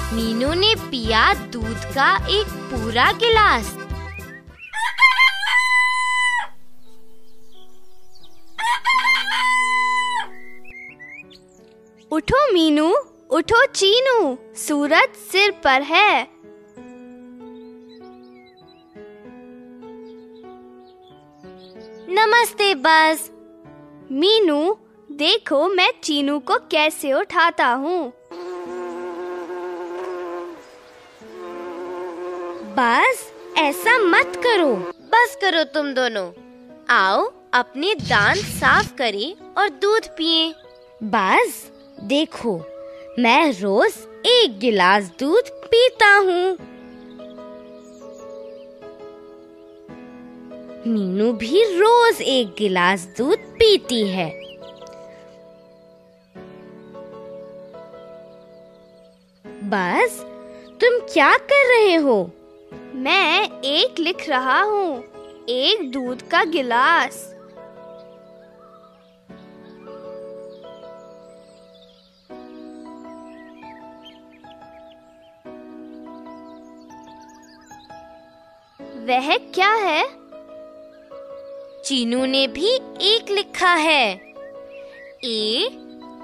मीनू ने पिया दूध का एक पूरा गिलास। उठो मीनू, उठो चीनू, सूरज सिर पर है। नमस्ते बस। मीनू, देखो मैं चीनू को कैसे उठाता हूँ। बस ऐसा मत करो। बस करो तुम दोनों। आओ अपने दांत साफ करें और दूध पिएं। बस देखो, मैं रोज 1 गिलास दूध पीता हूँ। मीनू भी रोज 1 गिलास दूध पीती है। बस तुम क्या कर रहे हो? मैं 1 लिख रहा हूँ, 1 दूध का गिलास। वह क्या है? चीनू ने भी 1 लिखा है। एक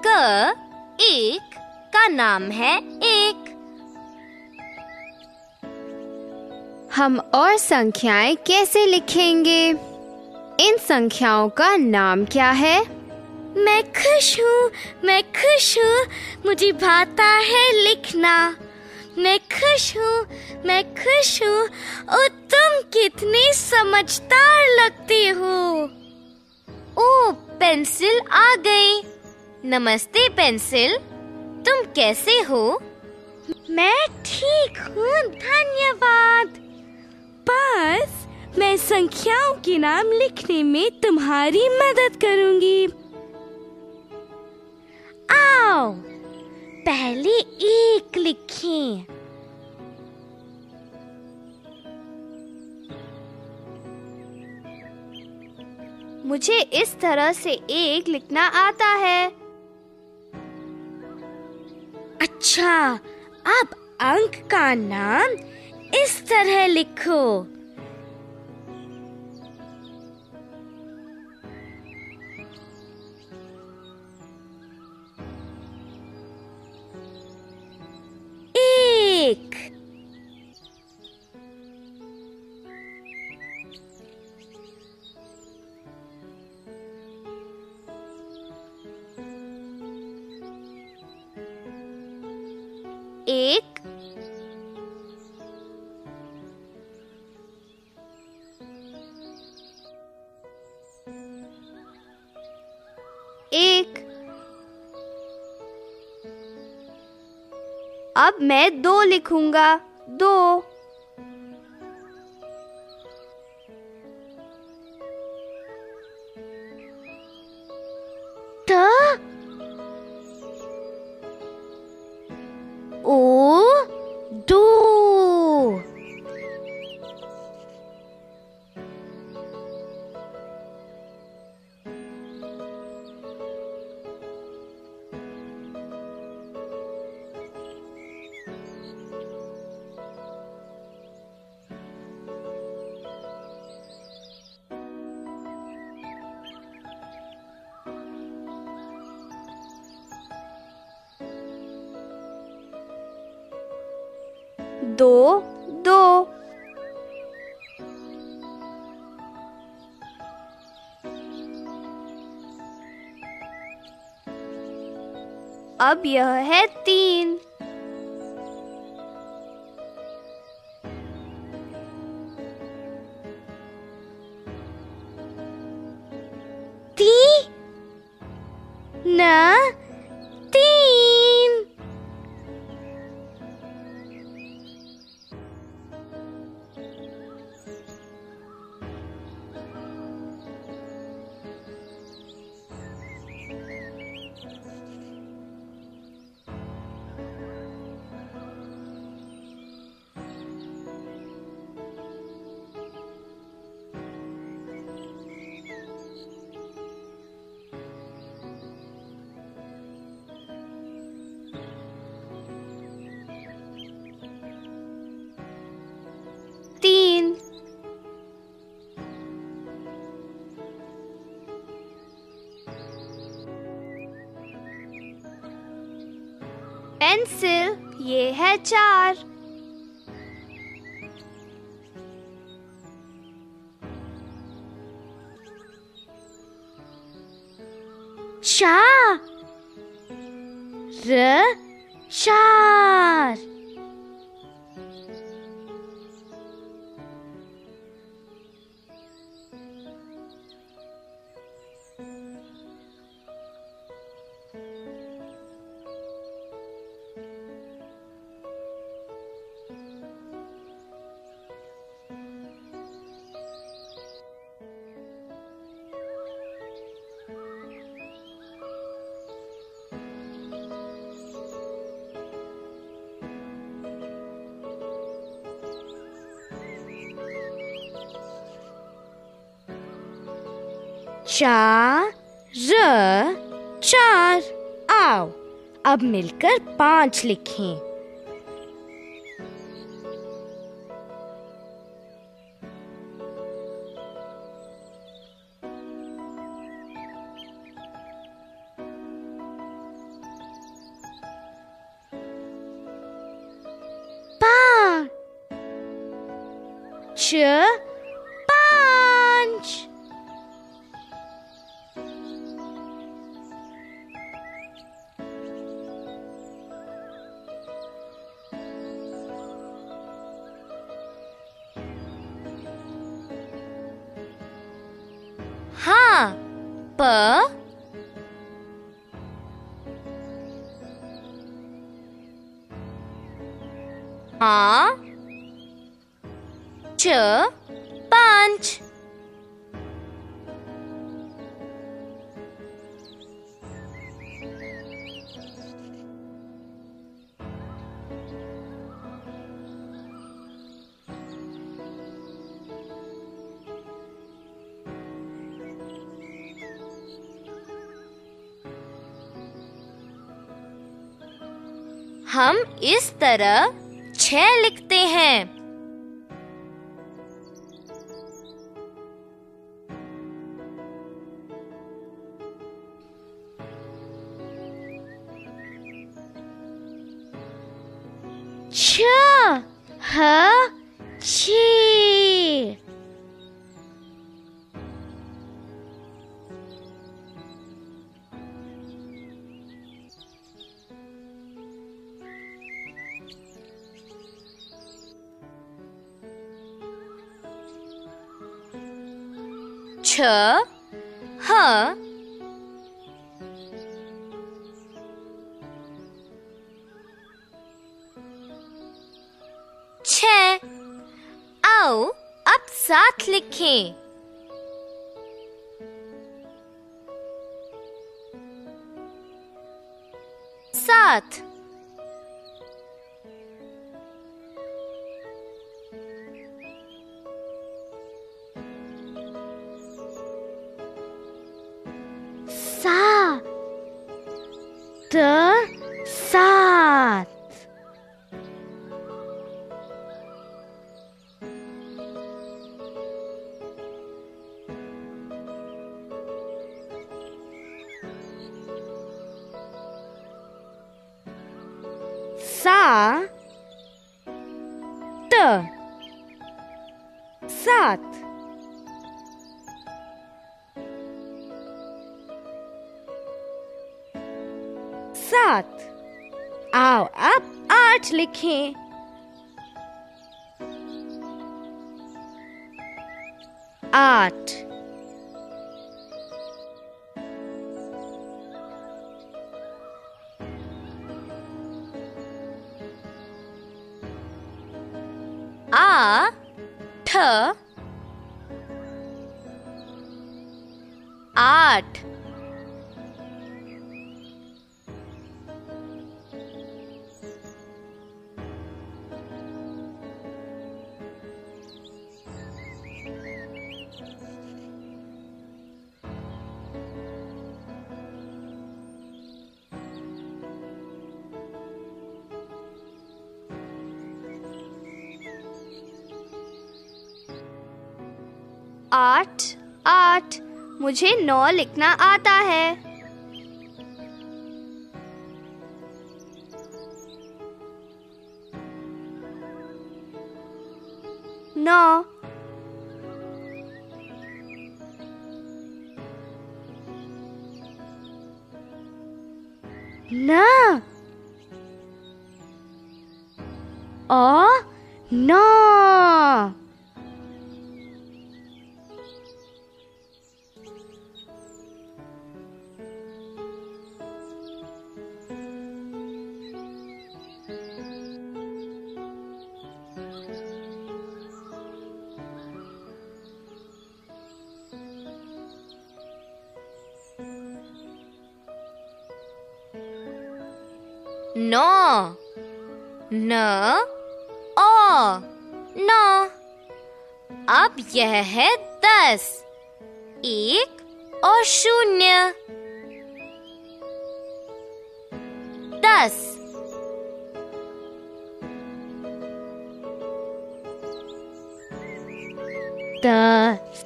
का नाम है एक। हम और संख्याएं कैसे लिखेंगे? इन संख्याओं का नाम क्या है? मैं खुश हूँ, मुझे भाता है लिखना। मैं खुश हूँ, और तुम कितने समझदार लगते हो। ओ, पेंसिल आ गई। नमस्ते पेंसिल, तुम कैसे हो? मैं ठीक हूँ, धन्यवाद। बस मैं संख्याओं के नाम लिखने में तुम्हारी मदद करूँगी। आओ पहले 1 लिखें। मुझे इस तरह से 1 लिखना आता है। अच्छा, अब अंक का नाम इस तरह लिखो। एक। एक, एक। अब मैं 2 लिखूंगा, 2। ओ, 2। दो, 2। अब यह है 3। ना 3। पेंसिल, ये है 4। शा र शार। चा र चार। आओ अब मिलकर 5 लिखें। पा च 5। हाँ, प हाँ च 5। हम इस तरह 6 लिखते हैं। छ ह छी। छ ह छ। आओ अब 7 लिखें। सात। सा त सात। सा त सात। सात। आओ अब 8 लिखें। आठ। आ ठ 8। आठ, 8। मुझे 9 लिखना आता है। नौ, न ओ नौ, नौ, न ओ नौ। अब यह है 10, 1 और 0। 10, दस,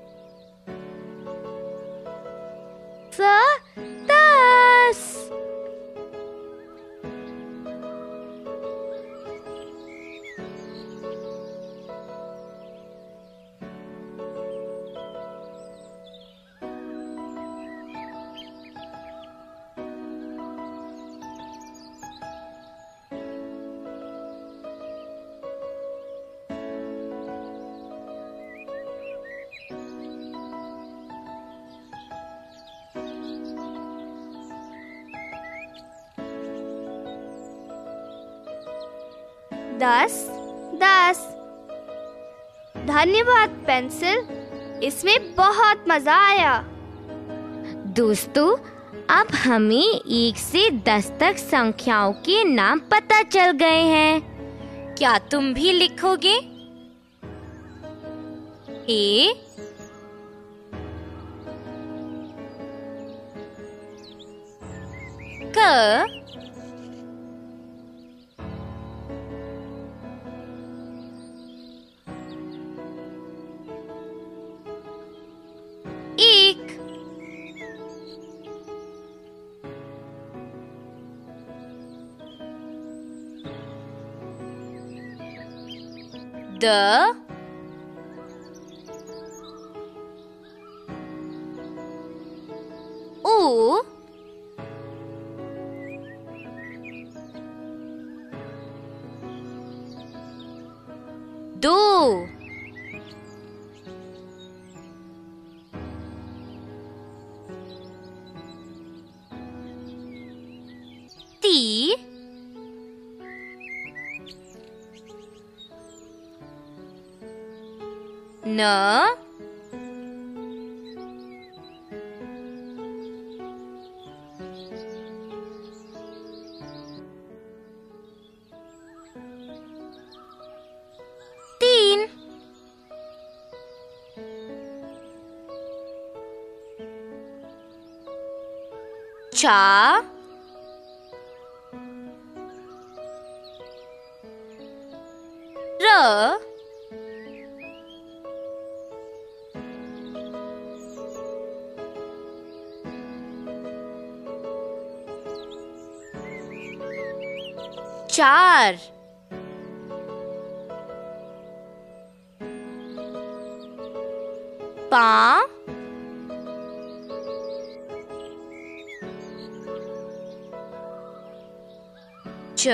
10। दस, 10। धन्यवाद पेंसिल, इसमें बहुत मजा आया। दोस्तों, अब हमें 1 से 10 तक संख्याओं के नाम पता चल गए हैं। क्या तुम भी लिखोगे? A, क, एक, द, उ, दो, ती, न, तीन, चा, र, चार, पा, च,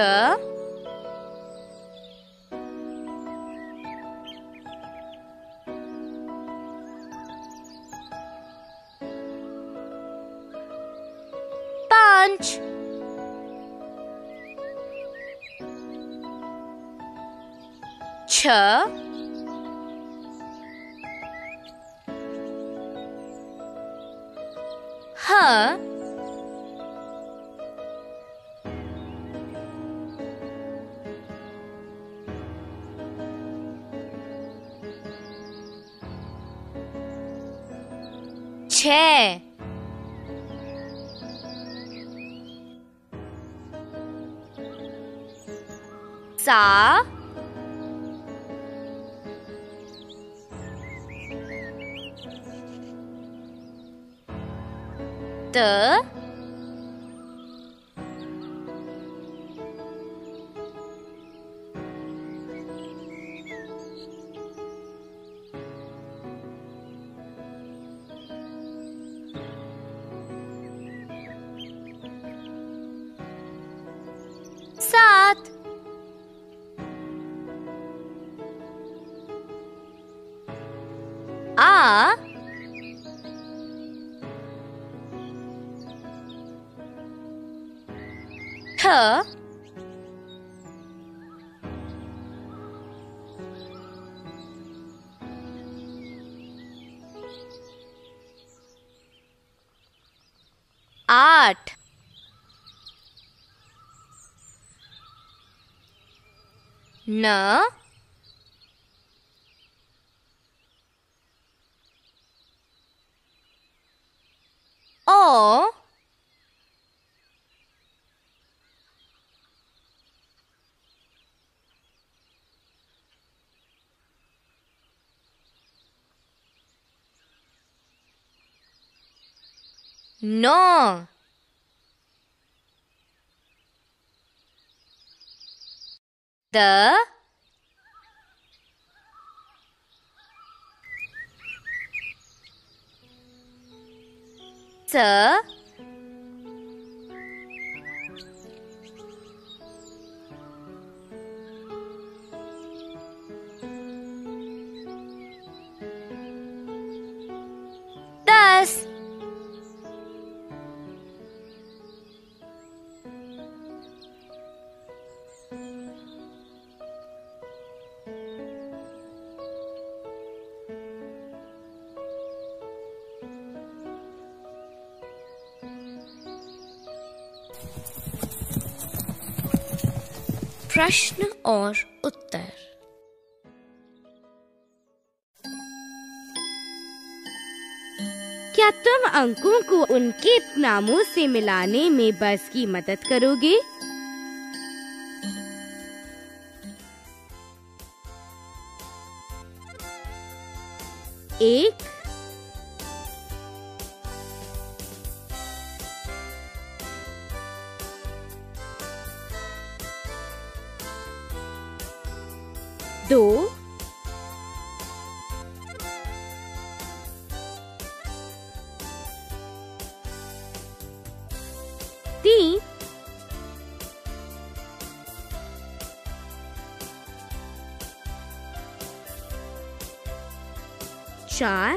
पांच, छ, ह, छ, सा, त, 7 आ ठ आठ न ओ नौ द स 10 प्रश्न और उत्तर। क्या तुम अंकों को उनके नामों से मिलाने में बस की मदद करोगे? एक, दो, तीन, चार,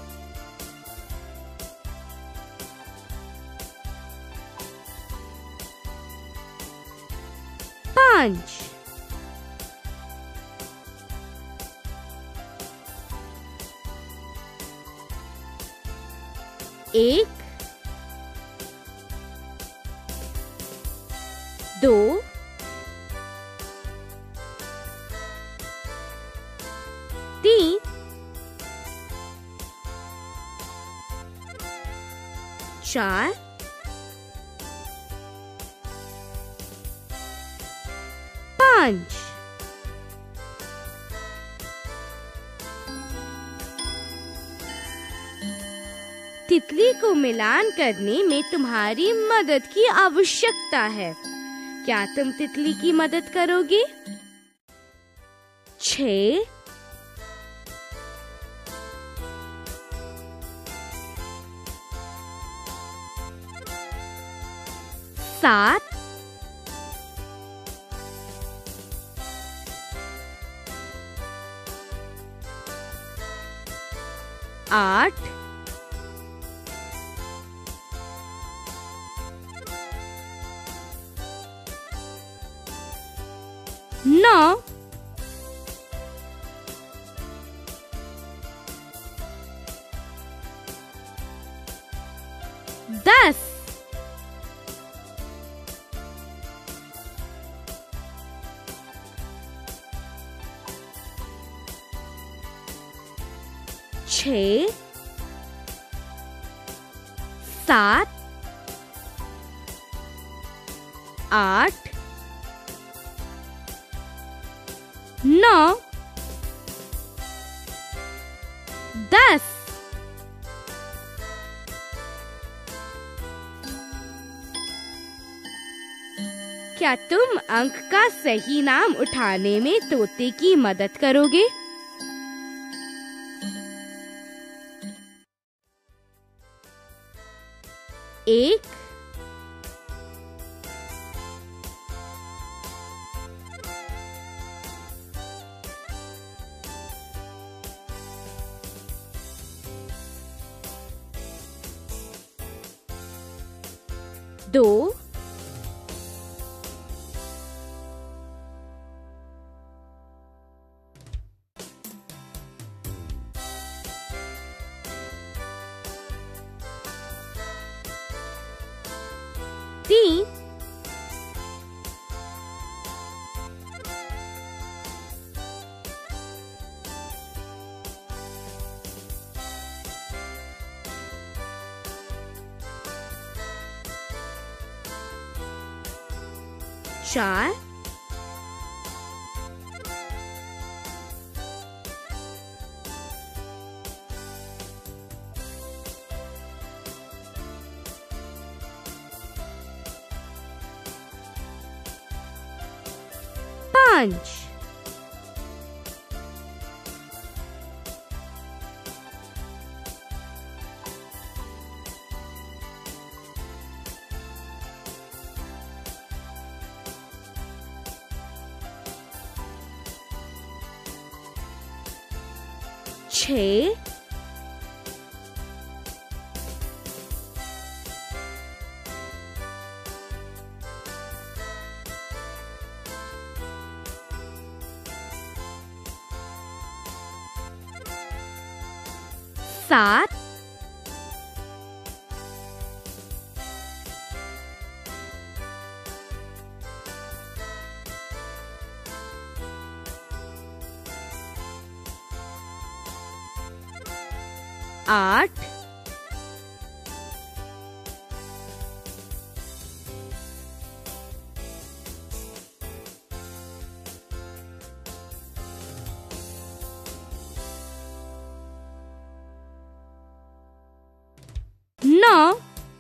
पांच, एक, दो, तीन, चार, पांच। तितली को मिलान करने में तुम्हारी मदद की आवश्यकता है। क्या तुम तितली की मदद करोगे? 6, 7, 8, 9, 10, 6, 7, 8, 9, 10। क्या तुम अंक का सही नाम उठाने में तोते की मदद करोगे? एक, 2 3 4 5 6 7 8 9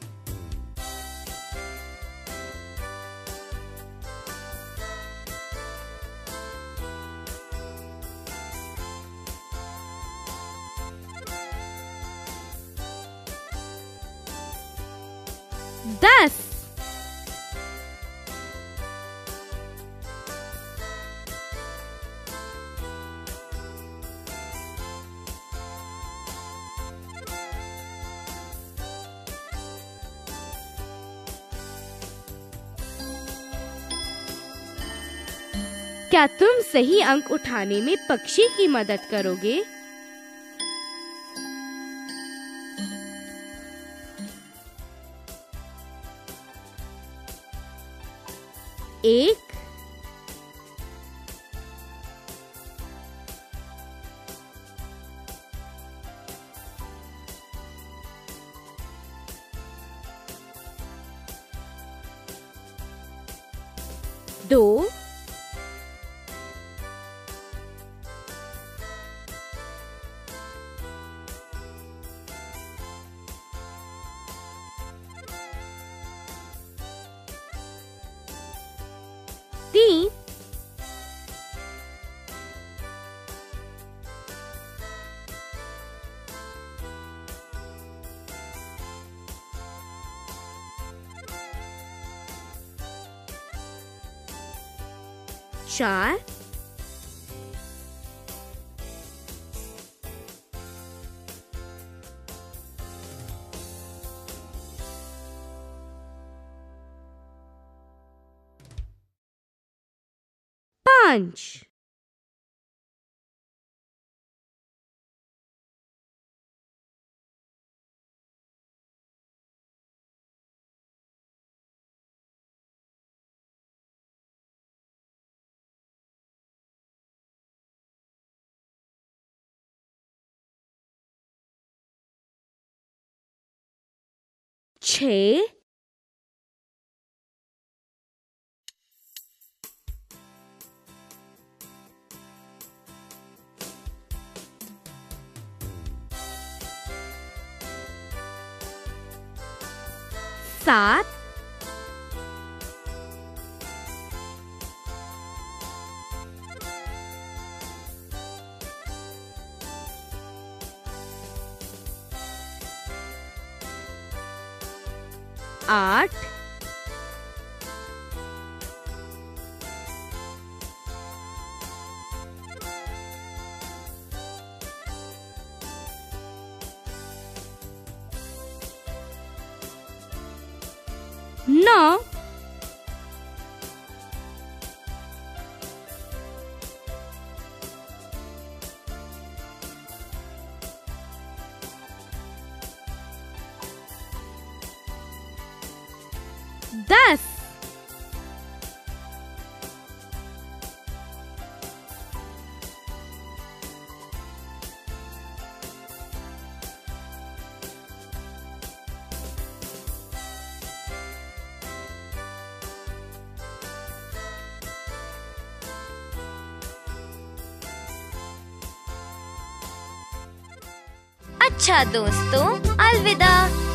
10 क्या तुम सही अंक उठाने में पक्षी की मदद करोगे? एक 2 3 4 5 6 7 8 9 9 10 अच्छा दोस्तों, अलविदा।